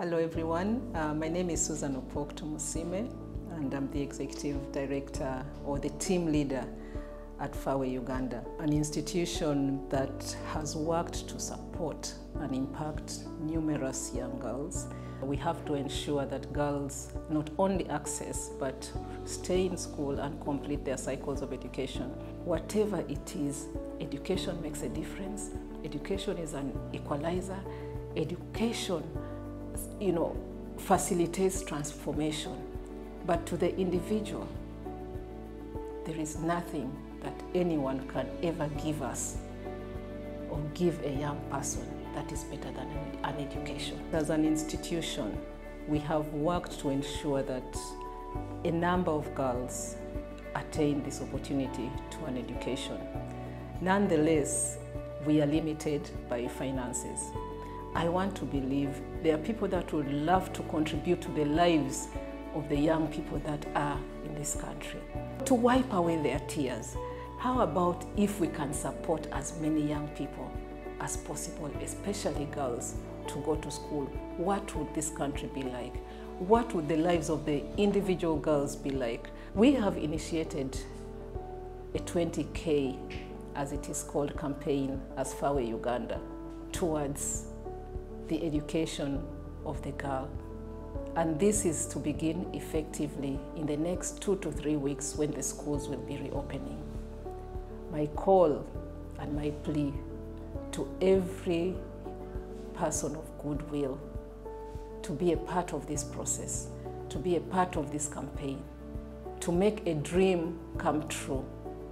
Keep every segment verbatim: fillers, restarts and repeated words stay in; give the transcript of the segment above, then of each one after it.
Hello everyone, uh, my name is Susan Opok-Tumusime and I'm the Executive Director or the Team Leader at Fawe, Uganda, an institution that has worked to support and impact numerous young girls. We have to ensure that girls not only access but stay in school and complete their cycles of education. Whatever it is, education makes a difference. Education is an equalizer. Education, you know, facilitates transformation. But to the individual, there is nothing that anyone can ever give us or give a young person that is better than an education. As an institution, we have worked to ensure that a number of girls attain this opportunity to an education. Nonetheless, we are limited by finances. I want to believe there are people that would love to contribute to the lives of the young people that are in this country, to wipe away their tears. How about if we can support as many young people as possible, especially girls, to go to school? What would this country be like? What would the lives of the individual girls be like? We have initiated a twenty K, as it is called, campaign as Fawe, Uganda, towards the education of the girl. And this is to begin effectively in the next two to three weeks when the schools will be reopening. My call and my plea to every person of goodwill to be a part of this process, to be a part of this campaign, to make a dream come true,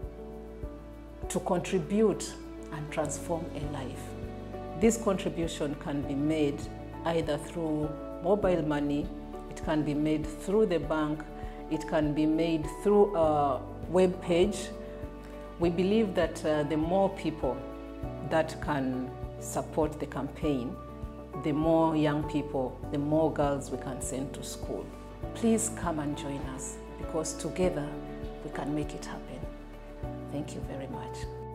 to contribute and transform a life. This contribution can be made either through mobile money, it can be made through the bank, it can be made through a web page. We believe that uh, the more people that can support the campaign, the more young people, the more girls we can send to school. Please come and join us, because together we can make it happen. Thank you very much.